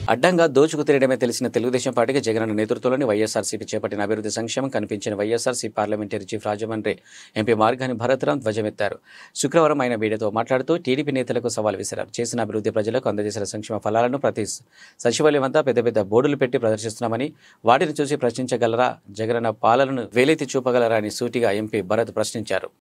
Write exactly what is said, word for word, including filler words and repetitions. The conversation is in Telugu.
అడ్డంగా దోచుకు తిరగడమే తెలిసిన తెలుగుదేశం పార్టీకి జగనన్న నేతృత్వంలోని వైఎస్ఆర్సీపీ చేపట్టిన అభివృద్ధి సంక్షేమం కనిపించిన YSRC parliamentary chief Rajahmundry MP Margani Bharatram ధ్వజమెత్తారు. శుక్రవారం ఆయన మీడియాతో మాట్లాడుతూ టీడీపీ నేతలకు సవాల్ విసిరారు. చేసిన అభివృద్ధి ప్రజలకు అందజేసిన సంక్షేమ ఫలాలను ప్రతి సచివాలయం అంతా పెద్ద పెద్ద బోర్డులు పెట్టి ప్రదర్శిస్తున్నామని, వాటిని చూసి ప్రశ్నించగలరా, జగనన్న పాలనను వేలెత్తి చూపగలరా అని సూటిగా ఎంపీ భరత్ ప్రశ్నించారు.